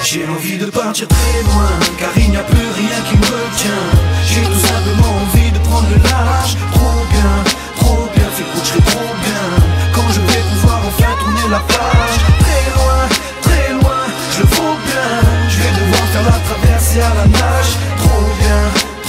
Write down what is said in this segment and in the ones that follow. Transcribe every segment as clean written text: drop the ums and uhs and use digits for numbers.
J'ai envie de partir très loin, car il n'y a plus rien qui me retient. J'ai tout simplement envie de prendre le large. Trop bien, fais écoute, je serai trop bien quand je vais pouvoir enfin tourner la page. Très loin, je le vaux bien. Je vais devoir faire la traversée à la nage. Trop bien.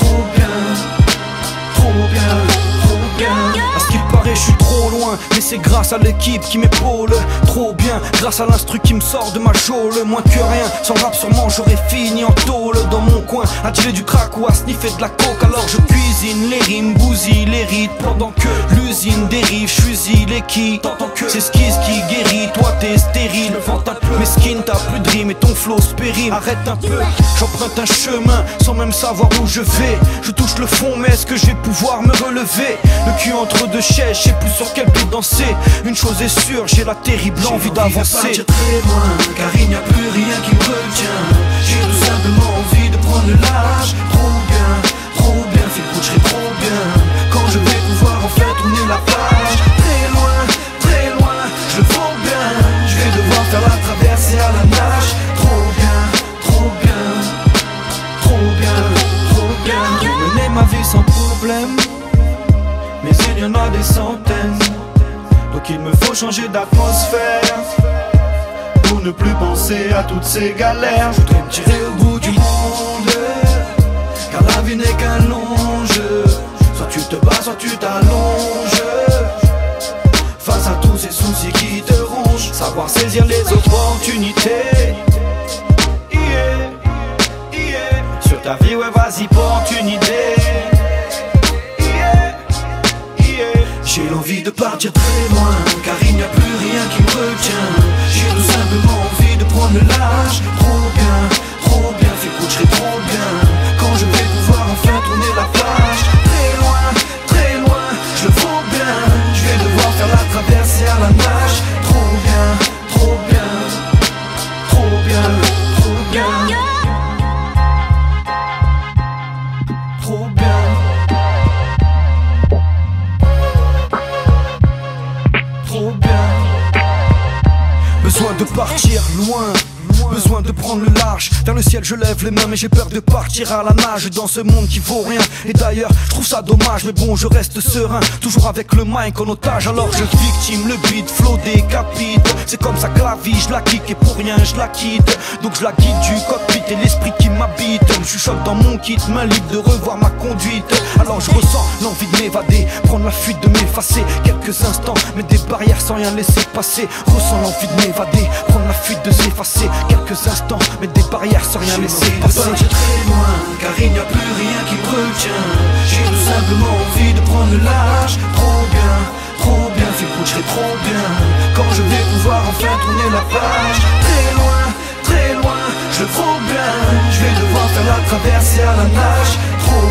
À ce qu'il paraît, je suis trop loin, mais c'est grâce à l'équipe qui m'épaule. Trop bien, grâce à l'instru qui me sort de ma geôle. Moins que rien, sans rap sûrement j'aurais fini en tôle. Dans mon coin, à tirer du crack ou à sniffer de la coke. Alors je cuisine les rimes, bousille les rythmes. Pendant que l'usine dérive, je fusille les qui. T'entends que c'est ce qui guérit, toi t'es stérile. Vente un peu, mesquine, t'as plus de rime et ton flow se périme. Arrête un peu, j'emprunte un chemin sans même savoir où je vais. Je touche le fond, mais est-ce que je vais pouvoir me relever? Le cul entre deux chaises, je sais plus sur quel pied danser. Une chose est sûre, j'ai la terrible envie d'avancer. J'ai très loin, car il n'y a plus rien qui me retient. J'ai tout simplement envie de prendre le large. Trop bien, fais écoute, je serai trop bien quand je vais pouvoir enfin tourner la page. Très loin, je le vaux bien. Je vais devoir faire la traversée à la nage. Trop bien. Mener ma vie sans problème, mais il y en a des centaines. Donc il me faut changer d'atmosphère pour ne plus penser à toutes ces galères. Je voudrais me tirer au bout du monde, car la vie n'est qu'un long jeu. Soit tu te bats, soit tu t'allonges. Face à tous ces soucis qui te rongent, savoir saisir les opportunités. Sur ta vie, ouais, vas-y, porte une idée. J'ai l'envie de partir très loin, car il n'y a plus rien qui me retient. J'ai tout simplement envie de prendre le large. Trop bien, fais écoute, je serai trop bien quand je vais pouvoir enfin tourner la page. Très loin, je le vaux bien. Je vais devoir faire la traversée à la nage. Trop bien. Besoin de partir loin, besoin de prendre le large. Vers le ciel je lève les mains, mais j'ai peur de partir à la nage dans ce monde qui vaut rien. Et d'ailleurs je trouve ça dommage, mais bon je reste serein. Toujours avec le mic en otage, alors je victime. Le beat flow décapite. C'est comme ça que la vie je la kick et pour rien je la quitte. Donc je la quitte du cockpit et l'esprit qui m'habite me chuchote dans mon kit, main libre de revoir ma conduite. Alors je ressens l'envie de m'évader, prendre la fuite, de m'effacer quelques instants, mettre des barrières sans rien laisser passer. Ressens l'envie de m'évader, prendre la fuite, de s'effacer quelques instants, mettre des barrières sans rien laisser passer. J'ai très loin, car il n'y a plus rien qui me retient. J'ai tout simplement envie de prendre le large. Trop bien, fais écoute, je serai trop bien quand je vais pouvoir enfin tourner la page. Très loin, je le vaux bien. Je vais devoir faire la traversée à la nage. Trop